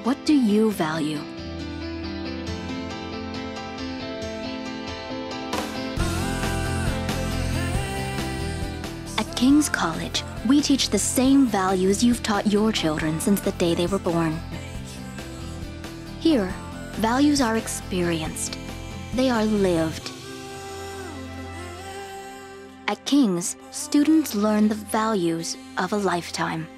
What do you value? At King's College, we teach the same values you've taught your children since the day they were born. Here, values are experienced. They are lived. At King's, students learn the values of a lifetime.